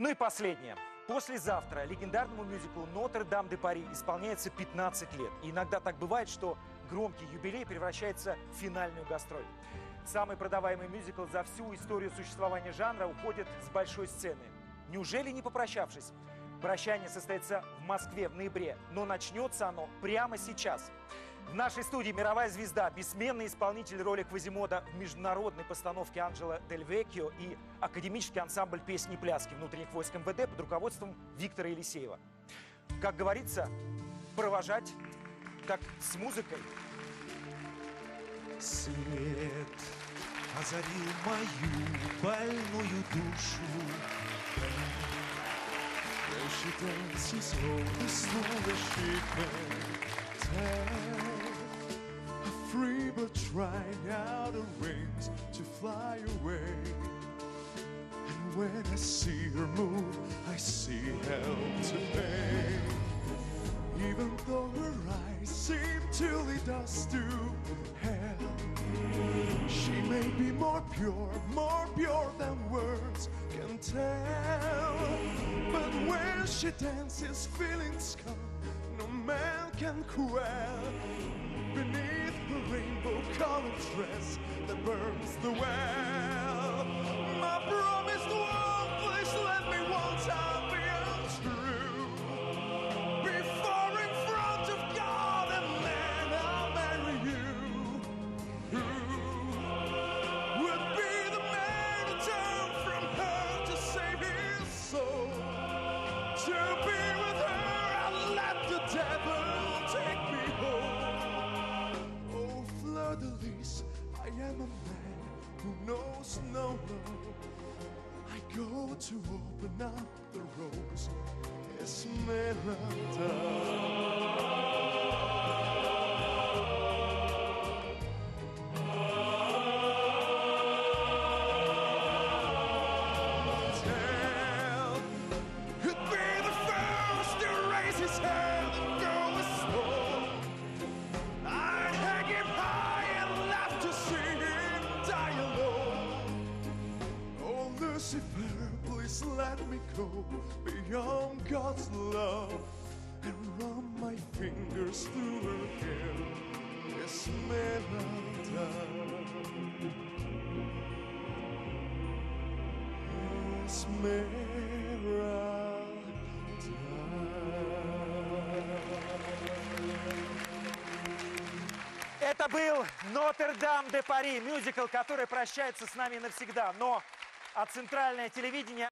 Ну и последнее. Послезавтра легендарному мюзиклу «Нотр-Дам-де-Пари» исполняется 15 лет. И иногда так бывает, что громкий юбилей превращается в финальную гастроль. Самый продаваемый мюзикл за всю историю существования жанра уходит с большой сцены. Неужели не попрощавшись? Прощание состоится в Москве в ноябре, но начнется оно прямо сейчас. В нашей студии мировая звезда, бессменный исполнитель роли Квазимода в международной постановке Анджело Дель Веккио и академический ансамбль песни и пляски внутренних войск МВД под руководством Виктора Елисеева. Как говорится, провожать так с музыкой. Свет озарил мою больную душу. She dances over snowy sheep. A free bird trying out her wings to fly away. And when I see her move, I see hell to pay. Even though her eyes seem to lead us to hell, she may be more pure than words can tell. But when she dances, feelings come, no man can quell. Beneath her rainbow-colored dress that burns the well, my promised one, please let me one time be untrue. Before in front of God and man I'll marry you. Who would be the man to turn from her to save his soul? To be with her and let the devil take me home. Oh, Fleur-de-Lis, I am a man who knows no law. I go to open up the rose, Esmeralda. Lucifer, please let me go beyond God's love and run my fingers through her hair, Esmeralda. Это был «Нотр-Дам-де-Пари», мюзикл, который прощается с нами навсегда. Но центральное телевидение